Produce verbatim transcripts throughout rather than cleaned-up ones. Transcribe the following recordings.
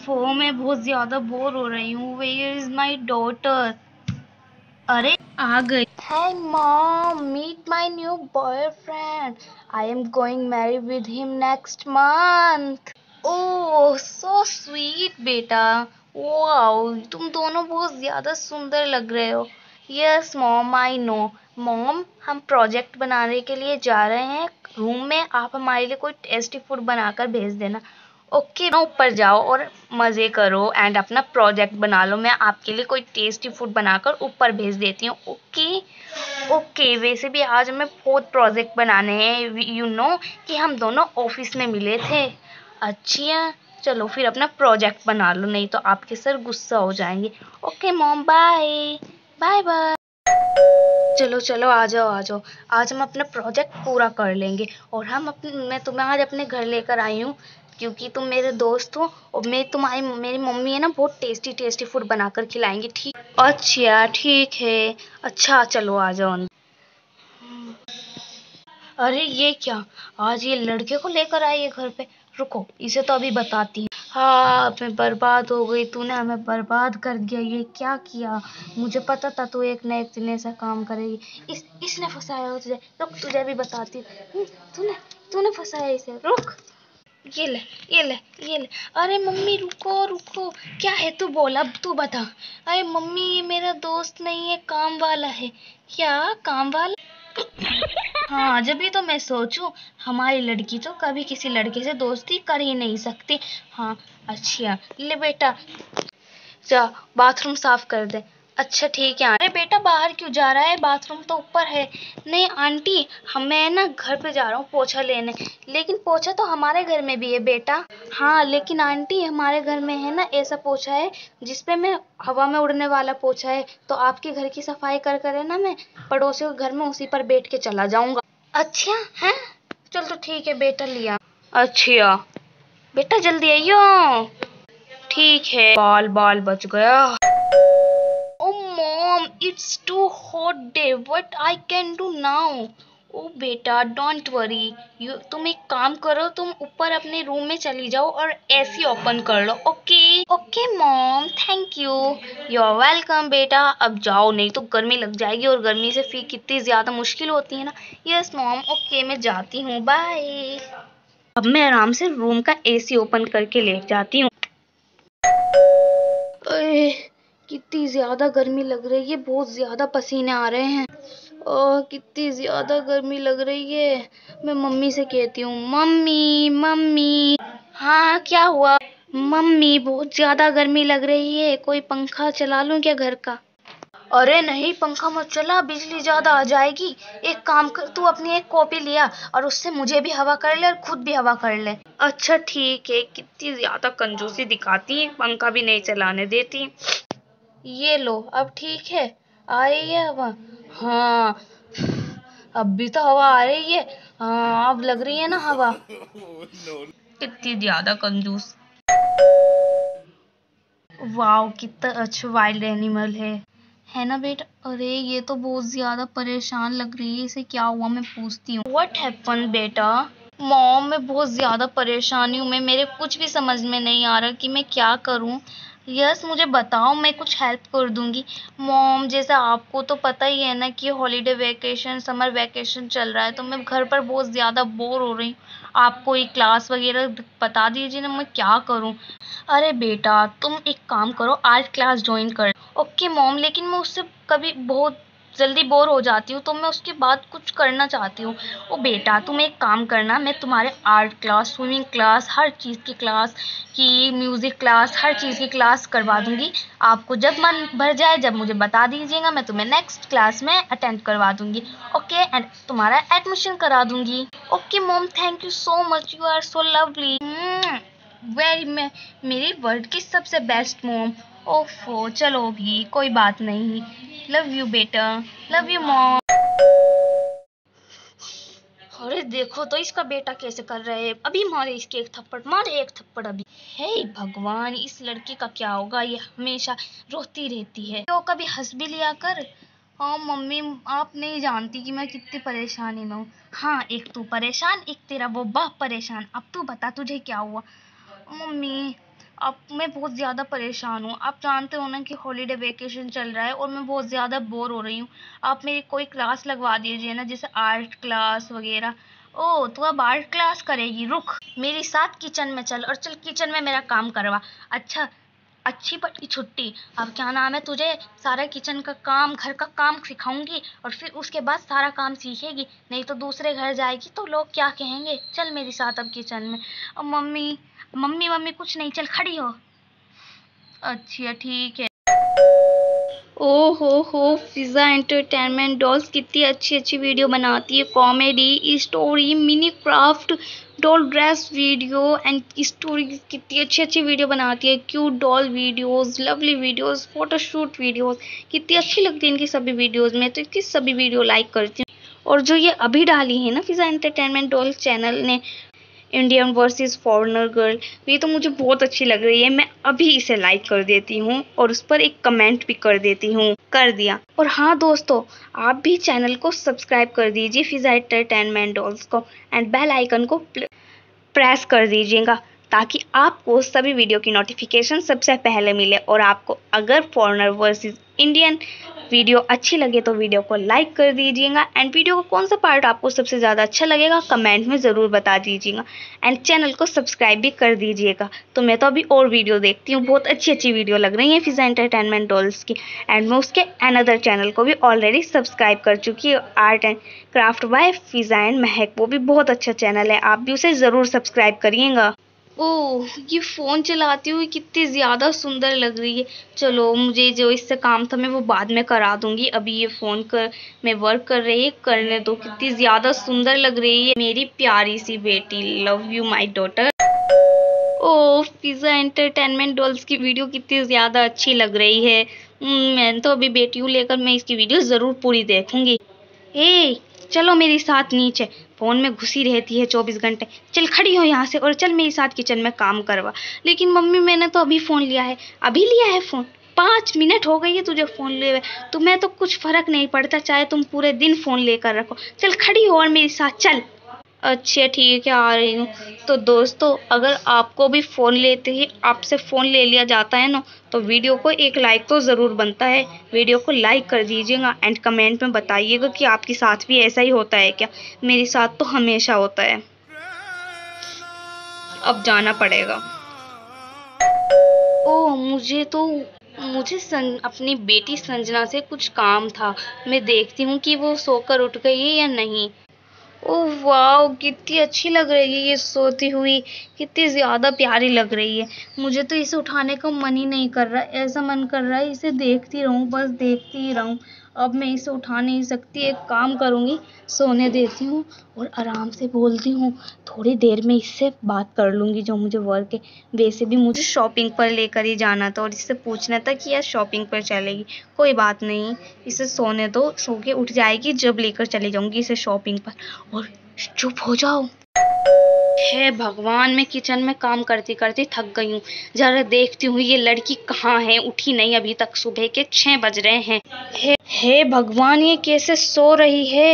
ओफो, मैं बहुत ज्यादा बोर हो रही हूँ। Where is my daughter? अरे आ गई। Hey mom, meet my new boyfriend. I am going marry with him next month. Oh, so sweet बेटा। वाओ, तुम दोनों बहुत ज्यादा सुंदर लग रहे हो। Yes mom, I know. Mom, हम प्रोजेक्ट बनाने के लिए जा रहे हैं रूम में। आप हमारे लिए कोई टेस्टी फूड बनाकर भेज देना। ओके, ऊपर जाओ और मजे करो एंड अपना प्रोजेक्ट बना लो। मैं आपके लिए कोई टेस्टी फूड बनाकर ऊपर भेज देती हूँ। Okay okay. वैसे भी आज हमें बहुत प्रोजेक्ट बनाने हैं। यू नो कि हम दोनों ऑफिस में मिले थे। अच्छा, चलो फिर अपना प्रोजेक्ट बना लो, नहीं तो आपके सर गुस्सा हो जाएंगे। Okay mom, bye bye bye. चलो चलो, आ जाओ आ जाओ। आज हम अपना प्रोजेक्ट पूरा कर लेंगे। और हम अपने मैं तुम्हें आज अपने घर लेकर आई हूँ क्योंकि तुम मेरे दोस्त हो। और मैं तुम्हारी मेरी मम्मी है ना, बहुत टेस्टी टेस्टी फूड बनाकर खिलाएंगी। ठीक? अच्छा ठीक है। अच्छा चलो आ जाओ अंदर। अरे ये क्या, आज ये लड़के को लेकर आई है घर पे। रुको, इसे तो अभी बताती हूँ। हाँ, मैं बर्बाद हो गई। तूने हमें बर्बाद कर दिया। ये क्या किया? मुझे पता था तू एक न एक दिन ऐसा काम करेगी। इस इसने फंसाया हो तुझे। रुक, तुझे भी बताती हूँ। तूने तूने फंसाया इसे। रुक, ये ले ये ले ये ले। अरे मम्मी, रुको रुको। क्या है? तू बोल, अब तू बता। अरे मम्मी, ये मेरा दोस्त नहीं है, काम वाला है। क्या काम वाला? हाँ, जब भी तो मैं सोचूं, हमारी लड़की तो कभी किसी लड़के से दोस्ती कर ही नहीं सकती। हाँ। अच्छा ले बेटा, जा बाथरूम साफ कर दे। अच्छा ठीक है। अरे बेटा, बाहर क्यों जा रहा है? बाथरूम तो ऊपर है। नहीं आंटी, हम मैं ना घर पे जा रहा हूँ पोछा लेने। लेकिन पोछा तो हमारे घर में भी है बेटा। हाँ लेकिन आंटी, हमारे घर में है ना ऐसा पोछा है जिसपे मैं हवा में उड़ने वाला पोछा है। तो आपके घर की सफाई कर कर है ना, मैं पड़ोसियों के घर में उसी पर बैठ के चला जाऊंगा। अच्छा है, चल तो ठीक है बेटा, लिया। अच्छा बेटा, जल्दी आइयो। ठीक है। बाल बाल बच गया। Oh mom, it's too hot day. What I can do now? ओ बेटा, डोंट वरी। यू तुम एक काम करो, तुम ऊपर अपने रूम में चली जाओ और एसी ओपन कर लो। Okay okay mom, thank you. You are welcome बेटा। अब जाओ, नहीं तो गर्मी लग जाएगी और गर्मी से फिर कितनी ज्यादा मुश्किल होती है ना। यस मॉम, ओके मैं जाती हूँ, बाय। अब मैं आराम से रूम का एसी ओपन करके लेट जाती हूँ। अरे, कितनी ज्यादा गर्मी लग रही है, बहुत ज्यादा पसीने आ रहे हैं। ओह, कितनी ज्यादा गर्मी लग रही है। मैं मम्मी से कहती हूँ, मम्मी मम्मी। हाँ क्या हुआ? मम्मी, बहुत ज्यादा गर्मी लग रही है, कोई पंखा चला लूं क्या घर का? अरे नहीं, पंखा मत चला, बिजली ज्यादा आ जाएगी। एक काम कर, तू अपनी एक कॉपी लिया और उससे मुझे भी हवा कर ले और खुद भी हवा कर ले। अच्छा ठीक है। कितनी ज्यादा कंजूसी दिखाती है, पंखा भी नहीं चलाने देती। ये लो, अब ठीक है? आ रही है हवा? हाँ, अब भी तो हवा आ रही है। हाँ, अब लग रही है ना हवा। कितनी ज्यादा कंजूस। वाओ, कितना अच्छा वाइल्ड एनिमल है है ना बेटा? अरे ये तो बहुत ज्यादा परेशान लग रही है, इसे क्या हुआ? मैं पूछती हूँ। व्हाट हैपन बेटा? मॉम, मैं बहुत ज्यादा परेशानी हूँ। मैं मेरे कुछ भी समझ में नहीं आ रहा कि मैं क्या करूँ। यस, मुझे बताओ, मैं कुछ हेल्प कर दूंगी। मॉम, जैसा आपको तो पता ही है ना कि हॉलीडे वेकेशन, समर वेकेशन चल रहा है, तो मैं घर पर बहुत ज्यादा बोर हो रही हूँ। आप कोई क्लास वगैरह बता दीजिए ना, मैं क्या करूँ। अरे बेटा, तुम एक काम करो, आर्ट क्लास ज्वाइन कर। ओके मॉम, लेकिन मैं उससे कभी बहुत जल्दी बोर हो जाती हूँ, तो मैं उसके बाद कुछ करना चाहती हूँ। ओ बेटा, तुम एक काम करना, मैं तुम्हारे आर्ट क्लास, स्विमिंग क्लास, हर चीज़ की क्लास की, म्यूजिक क्लास, हर चीज़ की क्लास करवा दूंगी। आपको जब मन भर जाए, जब मुझे बता दीजिएगा, मैं तुम्हें नेक्स्ट क्लास में अटेंड करवा दूंगी। ओके, एंड तुम्हारा एडमिशन करा दूंगी। Okay mom, thank you so much, you are so lovely. Very में मेरी वर्ल्ड की सबसे बेस्ट मॉम। ओफो, चलो भी कोई बात नहीं। लव यू बेटा, लव यू मॉम। अरे देखो तो इसका बेटा कैसे कर रहे हैं। अभी मारे इसके एक थप्पड़, मारे एक थप्पड़ अभी। हे भगवान, इस लड़की का क्या होगा? ये हमेशा रोती रहती है। तो कभी हंस भी लिया कर। हाँ मम्मी, आप नहीं जानती कि मैं कितनी परेशानी में हूँ। हाँ, एक तू परेशान, एक तेरा वो बाप परेशान। अब तू बता, तुझे क्या हुआ? मम्मी, अब मैं बहुत ज़्यादा परेशान हूँ। आप जानते हो ना कि हॉलीडे वेकेशन चल रहा है और मैं बहुत ज़्यादा बोर हो रही हूँ। आप मेरी कोई क्लास लगवा दीजिए ना, जैसे आर्ट क्लास वगैरह। ओह, तू अब आर्ट क्लास करेगी? रुक, मेरे साथ किचन में चल और चल किचन में मेरा काम करवा। अच्छा, अच्छी पट्टी छुट्टी। अब क्या नाम है, तुझे सारा किचन का काम, घर का काम सिखाऊंगी और फिर उसके बाद सारा काम सीखेगी। नहीं तो दूसरे घर जाएगी तो लोग क्या कहेंगे। चल मेरे साथ अब किचन में। अब मम्मी मम्मी मम्मी कुछ नहीं, चल खड़ी हो। अच्छा ठीक है। ओ हो हो फिजा एंटरटेनमेंट डॉल्स कितनी अच्छी अच्छी वीडियो बनाती है। Comedy, story, mini craft, doll dress video and story. कितनी अच्छी अच्छी वीडियो बनाती है। Cute doll videos, lovely videos, photoshoot videos. कितनी अच्छी लगती है इनकी सभी वीडियोस। में तो इसकी सभी वीडियो लाइक करती हूँ। और जो ये अभी डाली है ना फिजा एंटरटेनमेंट डॉल चैनल ने, इंडियन वर्सेस फॉरेनर गर्ल, ये तो मुझे बहुत अच्छी लग रही है। मैं अभी इसे लाइक कर देती हूँ और उस पर एक कमेंट भी कर देती हूँ। कर दिया। और हाँ दोस्तों, आप भी चैनल को सब्सक्राइब कर दीजिए फिजा एंटरटेनमेंट डॉल्स को, एंड बेल आइकन को प्रेस कर दीजिएगा ताकि आपको सभी वीडियो की नोटिफिकेशन सबसे पहले मिले। और आपको अगर फॉरेनर वर्सेस इंडियन वीडियो अच्छी लगे तो वीडियो को लाइक कर दीजिएगा, एंड वीडियो का कौन सा पार्ट आपको सबसे ज़्यादा अच्छा लगेगा कमेंट में ज़रूर बता दीजिएगा, एंड चैनल को सब्सक्राइब भी कर दीजिएगा। तो मैं तो अभी और वीडियो देखती हूँ, बहुत अच्छी अच्छी वीडियो लग रही है फिजा एंटरटेनमेंट डॉल्स की, एंड मैं उसके अनदर चैनल को भी ऑलरेडी सब्सक्राइब कर चुकी है, art and craft by Fiza and Mehak. वो भी बहुत अच्छा चैनल है, आप भी उसे ज़रूर सब्सक्राइब करिएगा। ओह, ये फ़ोन चलाती हुई कितनी ज़्यादा सुंदर लग रही है। चलो, मुझे जो इससे काम था मैं वो बाद में करा दूंगी। अभी ये फ़ोन कर में वर्क कर रही है, करने दो। कितनी ज़्यादा सुंदर लग रही है मेरी प्यारी सी बेटी। Love you my daughter. Oh, pizza entertainment dolls की वीडियो कितनी ज़्यादा अच्छी लग रही है। हम्म, मैं तो अभी बेटी हूँ लेकर मैं इसकी वीडियो ज़रूर पूरी देखूंगी। ए, चलो मेरे साथ नीचे। फोन में घुसी रहती है चौबीस घंटे। चल खड़ी हो यहाँ से और चल मेरे साथ किचन में काम करवा। लेकिन मम्मी मैंने तो अभी फोन लिया है। अभी लिया है फोन? पाँच मिनट हो गई है तुझे फोन लिए हुए। तुम्हें तो कुछ फर्क नहीं पड़ता, चाहे तुम पूरे दिन फोन लेकर रखो। चल खड़ी हो और मेरे साथ चल। अच्छा ठीक है, आ रही हूँ। तो दोस्तों, अगर आपको भी फ़ोन लेते ही आपसे फ़ोन ले लिया जाता है ना, तो वीडियो को एक लाइक तो ज़रूर बनता है। वीडियो को लाइक कर दीजिएगा एंड कमेंट में बताइएगा कि आपके साथ भी ऐसा ही होता है क्या। मेरे साथ तो हमेशा होता है। अब जाना पड़ेगा। ओह, मुझे तो मुझे सं, अपनी बेटी संजना से कुछ काम था। मैं देखती हूँ कि वो सोकर उठ गई है या नहीं। ओह वाओ, कितनी अच्छी लग रही है ये सोती हुई। कितनी ज़्यादा प्यारी लग रही है। मुझे तो इसे उठाने का मन ही नहीं कर रहा। ऐसा मन कर रहा है इसे देखती रहूं, बस देखती ही रहूं। अब मैं इसे उठा नहीं सकती। एक काम करूंगी, सोने देती हूँ और आराम से बोलती हूँ। थोड़ी देर में इससे बात कर लूंगी जो मुझे वर्क है। वैसे भी मुझे शॉपिंग पर लेकर ही जाना था और इससे पूछना था कि यार शॉपिंग पर चलेगी। कोई बात नहीं, इसे सोने दो, सो के उठ जाएगी जब लेकर चले जाऊंगी इसे शॉपिंग पर। और चुप हो जाओ। हे भगवान, मैं किचन में काम करती करती थक गई हूँ। जरा देखती हूँ ये लड़की कहाँ है। उठी नहीं अभी तक। सुबह के छह बज रहे हैं। हे हे भगवान, ये कैसे सो रही है।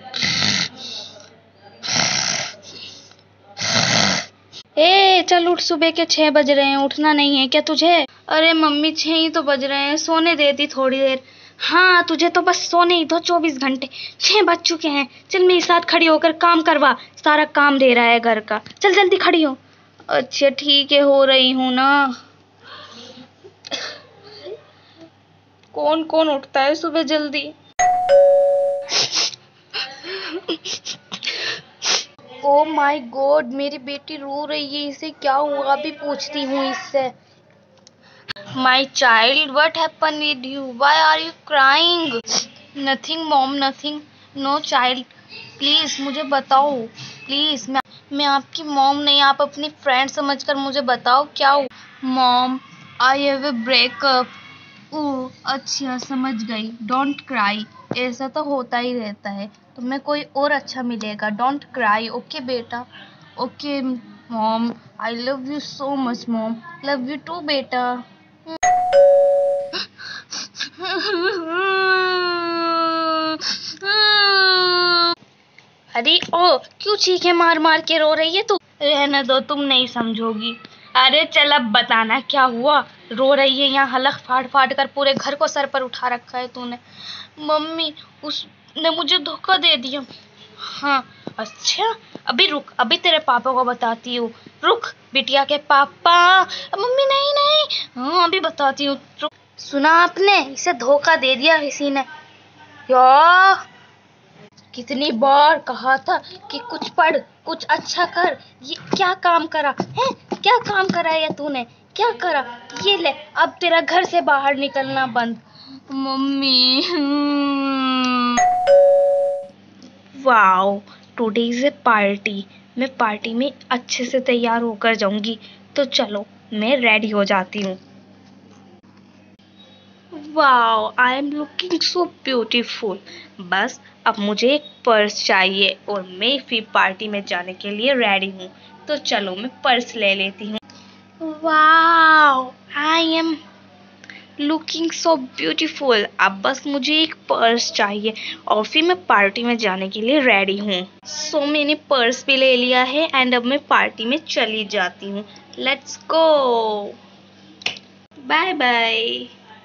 ए चल उठ, सुबह के छह बज रहे हैं। उठना नहीं है क्या तुझे? अरे मम्मी, छह ही तो बज रहे हैं, सोने देती थोड़ी देर। हाँ, तुझे तो बस सोने ही दो चौबीस घंटे। छह बज चुके हैं। चल मेरे साथ खड़ी होकर काम करवा। सारा काम दे रहा है घर का। चल जल्दी खड़ी हो। अच्छा ठीक है, हो रही हूँ ना। कौन कौन उठता है सुबह जल्दी। ओ माय गॉड, मेरी बेटी रो रही है। इसे क्या हुआ भी पूछती हूँ इससे। My child, what happened with you? Why are you crying? Nothing, mom, nothing. No, child. Please, मुझे बताओ. Please, मैं मैं आपकी मॉम नहीं, आप अपनी फ्रेंड समझकर मुझे बताओ क्या हुआ. Mom, I have a breakup. Oh अच्छा, समझ गई। Don't cry. ऐसा तो होता ही रहता है। तुम्हें कोई और अच्छा मिलेगा। डोंट क्राई, ओके बेटा। Okay mom, I love you so much mom. Love you too बेटा। अरे ओ, क्यों चीखे मार मार के रो रही है तू? रहने दो, तुम नहीं समझोगी। अरे चल अब बताना क्या हुआ। रो रही है यहाँ, हलक फाड़ फाड़ कर पूरे घर को सर पर उठा रखा है तूने। मम्मी उसने मुझे धोखा दे दिया। हाँ अच्छा, अभी रुक, अभी तेरे पापा को बताती हूँ। रुक बिटिया के पापा। मम्मी नहीं नहीं, हाँ अभी बताती हूँ, रुक। सुना आपने, इसे धोखा दे दिया किसी ने। यार कितनी बार कहा था कि कुछ पढ़, कुछ अच्छा कर। ये क्या काम करा है, क्या काम करा है तूने, क्या करा। ये ले, अब तेरा घर से बाहर निकलना बंद। Mummy wow, today is a party. मैं पार्टी में अच्छे से तैयार होकर जाऊंगी। तो चलो मैं रेडी हो जाती हूँ। Wow, I am looking so beautiful. बस अब मुझे एक पर्स चाहिए और मैं फिर पार्टी में जाने के लिए रेडी हूँ। तो चलो मैं पर्स ले लेती हूँ। Wow, I am looking so beautiful. अब बस मुझे एक पर्स चाहिए और फिर मैं पार्टी में जाने के लिए रेडी हूँ। सो so, मैंने पर्स भी ले लिया है एंड अब मैं पार्टी में चली जाती हूँ। Let's go, bye bye.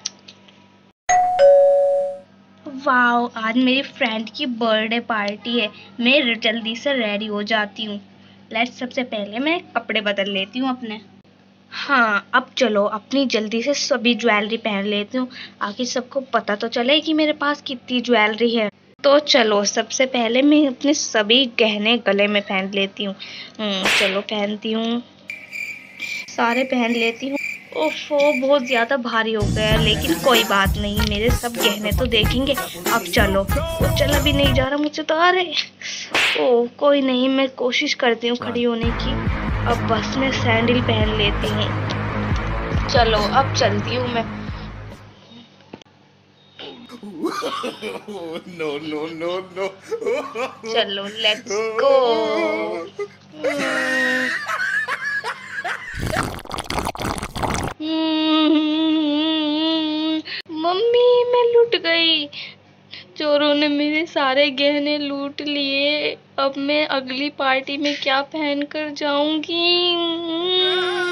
Wow, आज मेरी फ्रेंड की बर्थडे पार्टी है। मैं जल्दी से रेडी हो जाती हूँ। लेट्स सबसे पहले मैं कपड़े बदल लेती हूँ अपने। हाँ अब चलो अपनी जल्दी से सभी ज्वेलरी पहन लेती हूँ, आखिर सबको पता तो चले कि मेरे पास कितनी ज्वेलरी है। तो चलो सबसे पहले मैं अपने सभी गहने गले में पहन लेती हूँ। चलो पहनती हूँ, सारे पहन लेती हूँ। ओफो बहुत ज्यादा भारी हो गया, लेकिन कोई बात नहीं, मेरे सब गहने तो देखेंगे। अब चलो, तो चला भी नहीं जा रहा मुझसे तो। अरे ओ कोई नहीं, मैं कोशिश करती हूँ खड़ी होने की। अब बस मैं सैंडल पहन लेती हूँ। चलो अब चलती हूँ मैं। No no no no. चलो लेट्स गो। मम्मी मैं लुट गई, चोरों ने मेरे सारे गहने लूट लिए। अब मैं अगली पार्टी में क्या पहन कर जाऊंगी।